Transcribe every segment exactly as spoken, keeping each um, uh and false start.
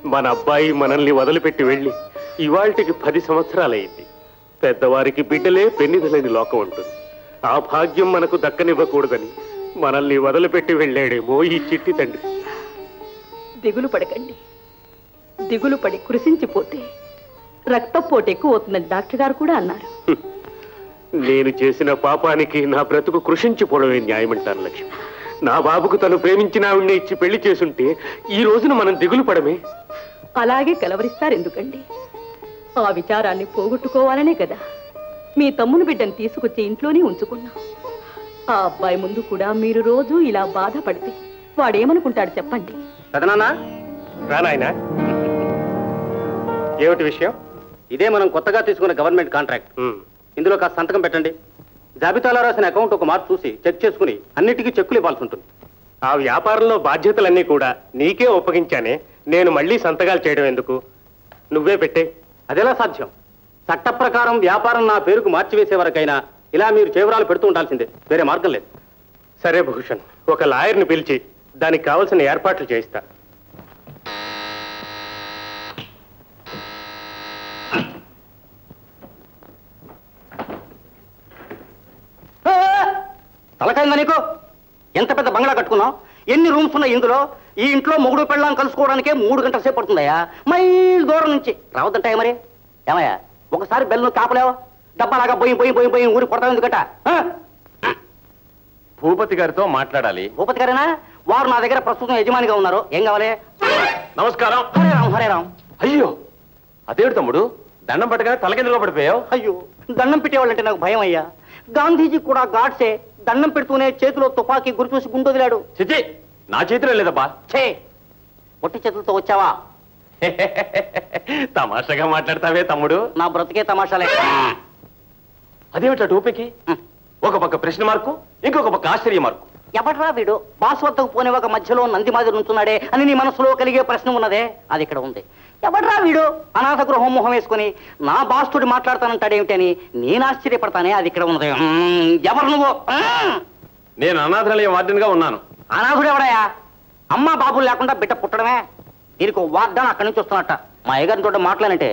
మన అబ్బాయి మనల్ని వదిలిపెట్టి వెళ్ళి ఇవాళకి పది సంవత్సరాలైంది. పెద్దవారికి బిడ్డలే పెన్నిధులని లోకం ఉంటుంది. ఆ భాగ్యం మనకు దక్కనివ్వకూడదని మనల్ని వదిలిపెట్టి వెళ్ళాడేమో ఈ చిట్టి తండ్రి. దిగులు పడకండి. దిగులు పడి కృషించిపోతే రక్తపోటు ఎక్కువ అవుతుందని డాక్టర్ గారు కూడా అన్నారు. నేను చేసిన పాపానికి నా బ్రతుకు కృషించిపోవడమే న్యాయమంటాను లక్ష్మి. నా బాబుకు తను ప్రేమించిన ఆవిడ్ని ఇచ్చి పెళ్లి చేసుంటే ఈ రోజున మనం దిగులు పడమే. అలాగే కలవరిస్తారు ఎందుకండి? ఆ విచారాన్ని పోగొట్టుకోవాలనే కదా మీ తమ్ముని బిడ్డను తీసుకొచ్చి ఇంట్లోనే ఉంచుకున్నా. ఆ అబ్బాయి ముందు కూడా మీరు రోజు ఇలా బాధపడితే వాడేమనుకుంటాడు చెప్పండి. పెదనాన్నా రానాయనా, ఏమిటి విషయం? ఇదే మనం కొత్తగా తీసుకున్న గవర్నమెంట్ కాంట్రాక్ట్. ఇందులో కాస్త సంతకం పెట్టండి. జాబితాలో రాసిన అకౌంట్ ఒక మార్పు చూసి చెక్ చేసుకుని అన్నిటికీ చెక్కులు ఇవ్వాల్సి ఉంటుంది. ఆ వ్యాపారంలో బాధ్యతలన్నీ కూడా నీకే ఒప్పగించానే, నేను మళ్ళీ సంతకాలు చేయడం ఎందుకు? నువ్వే పెట్టే. అదెలా సాధ్యం? చట్ట ప్రకారం వ్యాపారం నా పేరుకు మార్చివేసే వరకైనా ఇలా మీరు చేవరాలు పెడుతూ ఉండాల్సిందే, వేరే మార్గం లేదు. సరే భూషణ్, ఒక లాయర్ని పిలిచి దానికి కావలసిన ఏర్పాట్లు చేయిస్తా. తలకైందా నీకు? ఎంత పెద్ద బంగ్లా కట్టుకున్నావు, ఎన్ని రూమ్స్ ఉన్నాయి ఇందులో? ఈ ఇంట్లో మొగుడు పెళ్ళాం కలుసుకోవడానికే మూడు గంటల సేపు పడుతుందయ్యా, మైల్ దూరం నుంచి. రావద్దంటాయా మరి? ఏమయ్యా ఒకసారి బెల్లు కాపలేవా? డబ్బాలాగా పోయి పోయి పోయి పోయి ఊరి కొడతావు ఎందుకట? భూపతి గారితో మాట్లాడాలి. భూపతి గారేనా? వారు నా దగ్గర ప్రస్తుతం యజమానిగా ఉన్నారు. ఏం కావాలి? నమస్కారం. హరే రామ్ హరే రామ్. అయ్యో అదేడు తమ్ముడు, దండం పట్టగానే తలకిందులో పడిపోయావు. అయ్యో దండం పెట్టేవాళ్ళంటే నాకు భయం అయ్యా. గాంధీజీ కూడా గాడ్సే దండం పెడుతూనే చేతిలో తుపాకీ గురి చూసి గుండొదిలాడు. చిచి, నా చేతిలో లేదబ్బా. ఛే, పొట్టి చేతులతో వచ్చావా? తమాషాగా మాట్లాడతావే తమ్ముడు. నా బ్రతికే తమాషాలే. అదేమిటా టోపీకి ఒక పక్క ప్రశ్న మార్కు, ఇంకొక పక్క ఆశ్చర్య మార్కు. ఎవడ్రా వీడు బాస్ వద్దకు పోనే ఒక మధ్యలో నంది మాదిరి ఉంటున్నాడే అని నీ మనసులో కలిగే ప్రశ్న ఉన్నదే, అది ఇక్కడ ఉంది. ఎవడ్రా వీడు అనాథ గృహం మొహం వేసుకుని నా బాస్ తోటి మాట్లాడతానంటాడేమిటని నేను ఆశ్చర్యపడతానే, అది ఇక్కడ ఉన్నది. ఎవరు నువ్వు? నేను అనాథాలయ వార్డెన్ గా ఉన్నాను. అనాథుడు ఎవడయా? అమ్మ బాబులు లేకుండా బిడ్డ పుట్టడమే. దీనికి వార్డన్ అక్కడి నుంచి వస్తున్నట్ట. మా అయ్యగారిని తోట మాట్లాడంటే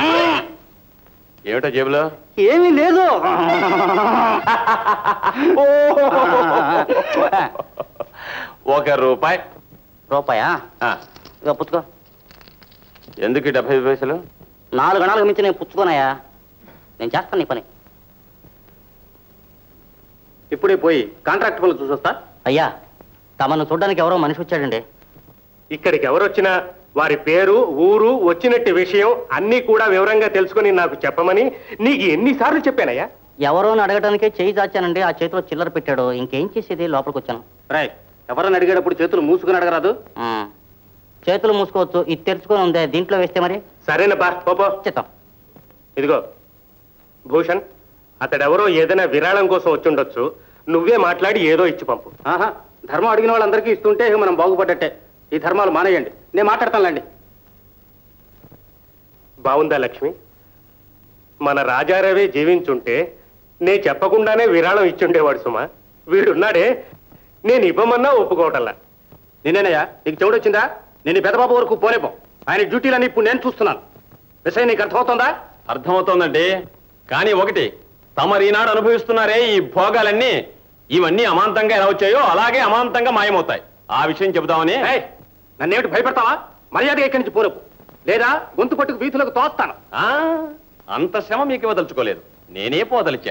ఏమిటో జేబులో? ఏమీ లేదు. ఒక రూపాయి. రూపాయా? ఇక పుచ్చుకో. ఎందుకు డెబ్బై పైసలు? నాలుగు గణాలకు మించి నేను పుచ్చుకోనయా, నేను చేస్తాను నీ పని. ఇప్పుడే పోయి కాంట్రాక్ట్ పనులు చూసొస్తా. అయ్యా తమను చూడడానికి ఎవరో మనిషి వచ్చాడండి. ఇక్కడికి ఎవరొచ్చినా వారి పేరు, ఊరు, వచ్చినట్టు విషయం అన్నీ కూడా వివరంగా తెలుసుకుని నాకు చెప్పమని నీకు ఎన్నిసార్లు చెప్పానయ్యా? ఎవరో అడగడానికే చేయి దాచానండి. ఆ చేతిలో చిల్లర పెట్టాడు. ఇంకేం చేసేది, లోపలికి వచ్చాను. రాయ్, ఎవరని అడిగేటప్పుడు చేతులు మూసుకుని అడగరాదు. చేతులు మూసుకోవచ్చు, ఇది తెరుచుకొని ఉంది, దీంట్లో వేస్తే మరి. సరేనబ్బా, పోపో. చిత్తం. ఇదిగో భూషణ్, అతడెవరో ఏదైనా విరాళం కోసం వచ్చుండొచ్చు. నువ్వే మాట్లాడి ఏదో ఇచ్చి పంపు. ఆహా, ధర్మం అడిగిన వాళ్ళందరికీ ఇస్తుంటే మనం బాగుపడ్డట్టే. ఈ ధర్మాలు మానేయండి, నేను మాట్లాడతానులేండి. బాగుందా లక్ష్మి? మన రాజారావే జీవించుంటే నే చెప్పకుండానే విరాళం ఇచ్చుండేవాడు సుమా. వీడున్నాడే, నేను ఇవ్వమన్నా ఒప్పుకోవటల్లా. నేనేనయ్యా నీకు చెవుడొచ్చిందా? నేను పెద్దబాబు వరకు పోనేపో. ఆయన డ్యూటీలని ఇప్పుడు నేను చూస్తున్నాను. విషయం నీకు అర్థమవుతుందా? అర్థమవుతోందండి. కానీ ఒకటి, తమరు ఈనాడు అనుభవిస్తున్నారే ఈ భోగాలన్నీ, ఇవన్నీ అమాంతంగా ఎలా వచ్చాయో అలాగే అమాంతంగా మాయమవుతాయి. ఆ విషయం చెబుదామని. నన్నేమిటి భయపెడతావా? మర్యాదగా ఇక్కడి నుంచి పోరేపు, లేదా గొంతు పట్టుకు వీధులకు తోస్తాను. అంత శ్రమ మీకు ఇవ్వదలుచుకోలేదు, నేనే పోదలిచా.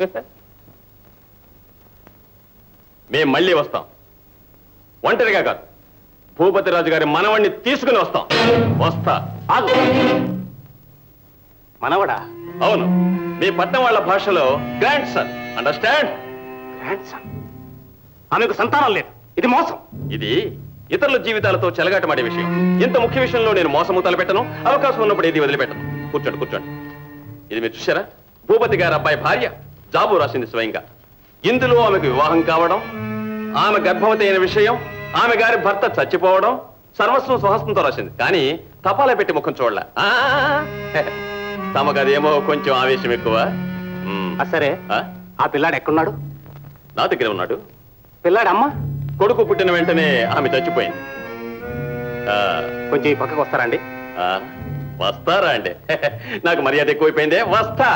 మేం మళ్ళీ వస్తాం, ఒంటరిగా కాదు, భూపతి రాజు గారి మనవణ్ణి తీసుకుని వస్తాం. వస్తా. మనవడా? అవును, మీ పట్నం వాళ్ళ భాషలో grandson. Understand? Grandson. ఆమెకు సంతానం లేదు, ఇది మోసం. ఇది ఇతరుల జీవితాలతో చెలగాటమాడే విషయం. ఇంత ముఖ్య విషయంలో నేను మోసము తలపెట్టను, అవకాశం ఉన్నప్పుడు ఏది వదిలిపెట్టను. కూర్చోండి కూర్చోండి. ఇది మీరు చూసారా? భూపతి గారి అబ్బాయి భార్య జాబు రాసింది స్వయంగా. ఇందులో ఆమెకు వివాహం కావడం, ఆమె గర్భవతి అయిన విషయం, ఆమె గారి భర్త చచ్చిపోవడం, సర్వస్వం స్వహస్తంతో రాసింది. కానీ తపాలా పెట్టి ముఖం చూడలే. తమకు అదేమో కొంచెం ఆవేశం ఎక్కువ. సరే, ఆ పిల్లాడు ఎక్కడున్నాడు? నా దగ్గర ఉన్నాడు. పిల్లాడమ్మా? కొడుకు పుట్టిన వెంటనే ఆమె చచ్చిపోయింది. ఆ, కొంచెం ఈ పక్కకు వస్తారా అండి? ఆ, వస్తారా అండి? నాకు మర్యాద ఎక్కువైపోయిందే. వస్తా.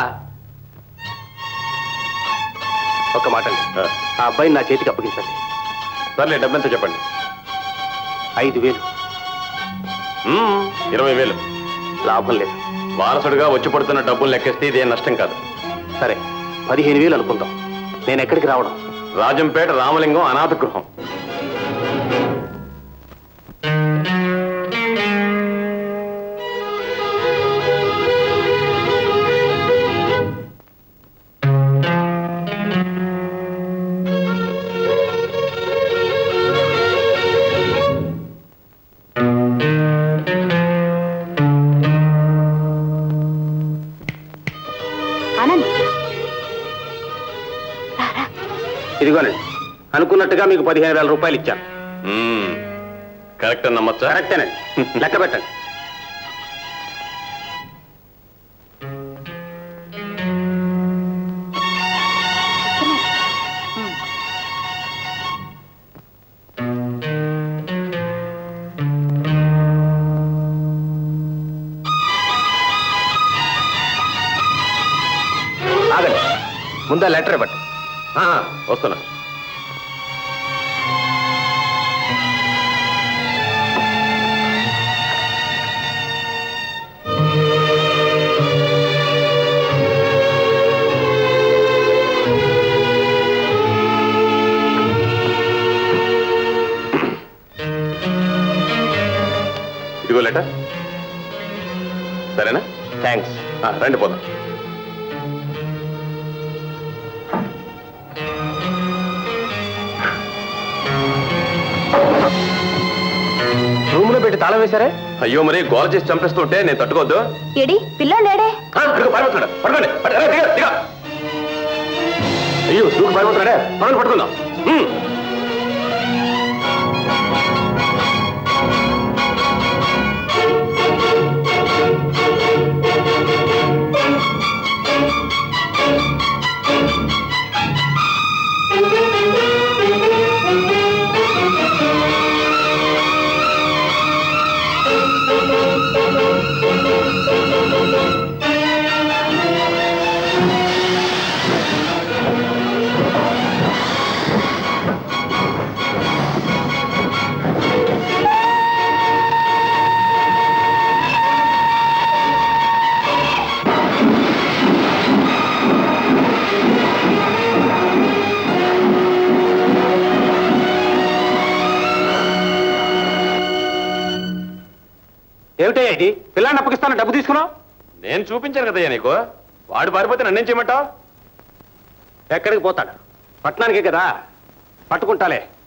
ఒక్క మాట అండి, ఆ అబ్బాయిని నా చేతికి అప్పగించండి. సర్లే, డబ్బెంత చెప్పండి. ఐదు వేలు. మ్మ్, ఇరవై వేలు. లాభం లేదు. వారసుడుగా వచ్చి పడుతున్న డబ్బులు లెక్కేస్తే ఇదేం నష్టం కాదు. సరే, పదిహేను వేలు అనుకుందాం. నేను ఎక్కడికి రావడం? రాజంపేట రామలింగం అనాథ గృహం. ఇదిగోనండి, అనుకున్నట్టుగా మీకు పదిహేను వేల రూపాయలు ఇచ్చాను. మ్మ్, కరెక్ట్ అని నమ్మచ్చా? కరెక్టేనండి. లెక్క పెట్టండి. ఆగండి, ముందా లెటర్ ఇవ్వండి. ఆ, వస్తున్నా. ఇదిగో లెటర్. సరేనా? థ్యాంక్స్. రండి పోదాం. రూమ్ లో పెట్టి తాళం వేశారే? అయ్యో, మరి గోల చేసి చంపేస్తుంటే నేను తట్టుకోవద్దు. ఏడి పిల్లాడే? పట్టుకోండి. అయ్యో, దూకు పారిపోతున్నాడే. మనం పట్టుకుందాం. మ్మ్. ఏమిటయ్యా ఇది? పిల్లాన్ని అప్పగిస్తాను, డబ్బు తీసుకున్నావు? నేను చూపించాను కదయ్యా నీకు. వాడు పారిపోతే నన్నేం చేయమంటావు? ఎక్కడికి పోతాడు? పట్టణానికే కదా. పట్టుకుంటాలే.